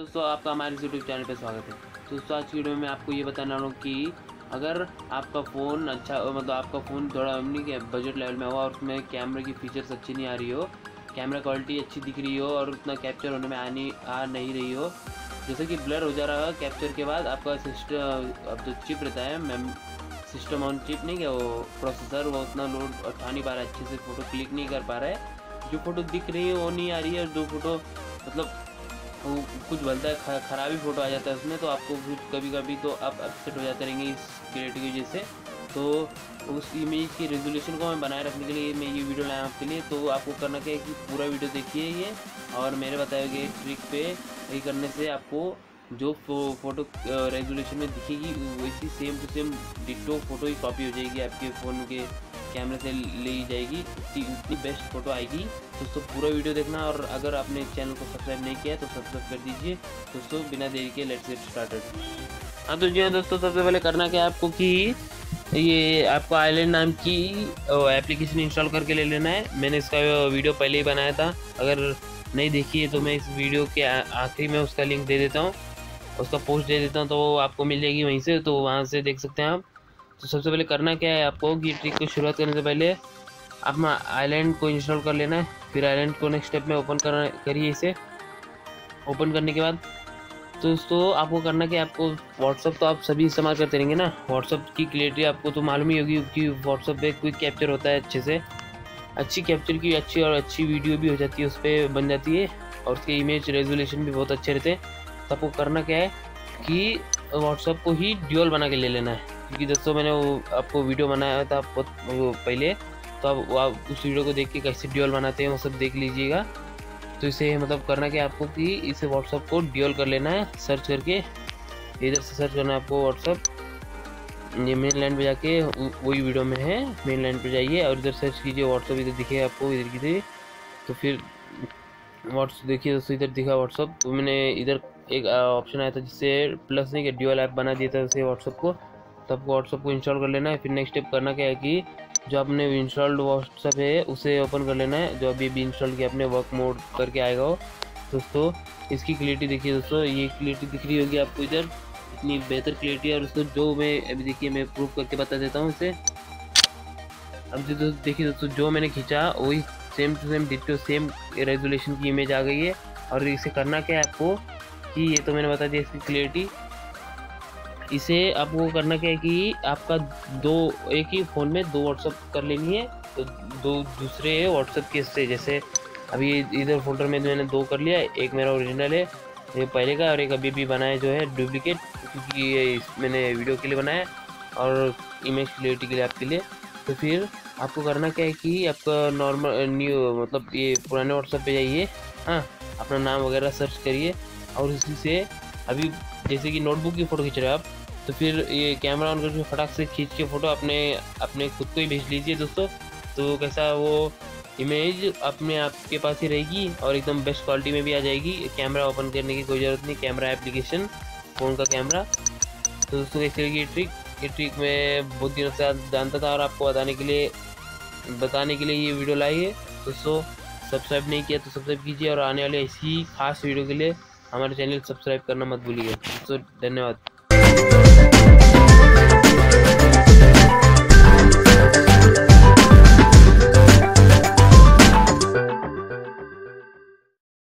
दोस्तों, आपका हमारे यूट्यूब चैनल पे स्वागत है। तो दोस्तों, आज की वीडियो में मैं आपको ये बताने वाला हूँ कि अगर आपका फ़ोन अच्छा मतलब आपका फ़ोन थोड़ा नहीं कि बजट लेवल में हो और उसमें कैमरे की फीचर्स अच्छी नहीं आ रही हो, कैमरा क्वालिटी अच्छी दिख रही हो और उतना कैप्चर होने में आ नहीं रही हो, जैसे कि ब्लर हो जा रहा है कैप्चर के बाद आपका सिस्टम अब जो चिप रहता है मैम सिस्टम ऑन चिप नहीं क्या वो प्रोसेसर वो उतना लोड उठा नहीं पा रहा है, अच्छे से फ़ोटो क्लिक नहीं कर पा रहा है, जो फ़ोटो दिख रही है वो नहीं आ रही है, जो फ़ोटो मतलब वो कुछ बोलता है ख़राबी फ़ोटो आ जाता है उसमें, तो आपको कुछ कभी कभी तो आप अपसेट हो जाते रहेंगे इस क्रिएटिव की वजह से। तो उस इमेज की रेजोल्यूशन को मैं बनाए रखने के लिए मैं ये वीडियो लाया आपके लिए। तो आपको करना क्या है कि पूरा वीडियो देखिए ये, और मेरे बताए गए ट्रिक पे ये करने से आपको जो फ़ोटो रेजोल्यूशन में दिखेगी वैसी same to same ditto photo ही कॉपी हो जाएगी, आपके फ़ोन के कैमरे से ली जाएगी, उतनी बेस्ट फ़ोटो आएगी। दोस्तों पूरा वीडियो देखना, और अगर आपने चैनल को सब्सक्राइब नहीं किया तो सब्सक्राइब कर दीजिए। दोस्तों बिना देरी के लेट्स गेट स्टार्टेड। हाँ तो जी हाँ दोस्तों, सबसे पहले करना क्या है आपको कि ये आपको आइलैंड नाम की एप्लीकेशन इंस्टॉल करके ले लेना है। मैंने इसका वीडियो पहले ही बनाया था, अगर नहीं देखी है तो मैं इस वीडियो के आखिरी में उसका लिंक दे देता हूँ, उसका पोस्ट दे देता हूँ, तो वो आपको मिल जाएगी वहीं से, तो वहाँ से देख सकते हैं आप। तो सबसे पहले करना क्या है आपको कि ट्रिक को शुरुआत करने से पहले अपना आइलैंड को इंस्टॉल कर लेना है। फिर आइलैंड को नेक्स्ट स्टेप में ओपन करिए। इसे ओपन करने के बाद तो दोस्तों आपको करना कि आपको व्हाट्सअप तो आप सभी इस्तेमाल करते रहेंगे ना, व्हाट्सअप की क्लियरिटी आपको तो मालूम ही होगी कि व्हाट्सअप पे क्विक कैप्चर होता है, अच्छे से अच्छी कैप्चर की अच्छी और अच्छी वीडियो भी हो जाती है, उस पर बन जाती है, और उसके इमेज रेजोल्यूशन भी बहुत अच्छे रहते हैं। तो आपको करना क्या है कि व्हाट्सअप को ही ड्यूअल बना के ले लेना है, क्योंकि दोस्तों मैंने वो आपको वीडियो बनाया था बहुत वो पहले, तो आप उस वीडियो को देख के कैसे ड्यूअल बनाते हैं वो सब देख लीजिएगा। तो इसे मतलब करना क्या आपको कि इसे व्हाट्सअप को ड्यूअल कर लेना है, सर्च करके इधर से सर्च करना है आपको व्हाट्सअप, ये मेन लाइन पे जाके वही वीडियो में है, मेन लाइन पे जाइए और इधर सर्च कीजिए व्हाट्सअप, इधर दिखेगा आपको इधर की तरह। तो फिर व्हाट्सअप देखिए दोस्तों, इधर दिखा व्हाट्सअप, तो मैंने इधर एक ऑप्शन आया था जिससे प्लस नहीं कि ड्यूअल ऐप बना दिया था उसे व्हाट्सअप को। तो आपको व्हाट्सअप को इंस्टॉल कर लेना है। फिर नेक्स्ट स्टेप करना क्या है कि जो आपने इंस्टॉल्ड व्हाट्सअप है उसे ओपन कर लेना है, जो अभी भी इंस्टॉल किया आपने वर्क मोड करके आएगा वो। दोस्तों इसकी क्लियरिटी देखिए दोस्तों, ये क्लियरिटी दिख रही होगी आपको इधर, इतनी बेहतर क्लियरिटी है। और उसको जो मैं अभी देखिए मैं प्रूव करके बता देता हूँ इसे। अब जो देखिए दोस्तों, जो मैंने खींचा वही same to same ditto same resolution की इमेज आ गई है। और इसे करना क्या है आपको कि ये तो मैंने बता दिया इसकी क्लियरिटी, इसे आपको करना क्या है कि आपका एक ही फ़ोन में दो व्हाट्सअप कर लेनी है, तो दो दूसरे व्हाट्सअप के से, जैसे अभी इधर फोल्डर में मैंने दो कर लिया, एक मेरा ओरिजिनल है ये पहले का, और एक अभी भी बनाया जो है डुप्लीकेट, क्योंकि ये मैंने वीडियो के लिए बनाया और इमेज क्लियरिटी के लिए आपके लिए। तो फिर आपको करना क्या है कि आपका नॉर्मल न्यू मतलब ये पुराने व्हाट्सअप पे जाइए, हाँ अपना नाम वगैरह सर्च करिए, और इसी से अभी जैसे कि नोटबुक की फ़ोटो खींच रहे हो आप, तो फिर ये कैमरा ऑन करके फटाक से खींच के फ़ोटो अपने खुद को ही भेज लीजिए दोस्तों। तो कैसा वो इमेज अपने आपके पास ही रहेगी और एकदम बेस्ट क्वालिटी में भी आ जाएगी, कैमरा ओपन करने की कोई ज़रूरत नहीं, कैमरा एप्लीकेशन फ़ोन का कैमरा। तो दोस्तों कैसे लगी ये ट्रिक मैं बहुत दिनों से जानता था और आपको बताने के लिए ये वीडियो लाई है। दोस्तों सब्सक्राइब नहीं किया तो सब्सक्राइब कीजिए, और आने वाले ऐसी खास वीडियो के लिए हमारे चैनल सब्सक्राइब करना मत भूलिए। दोस्तों धन्यवाद।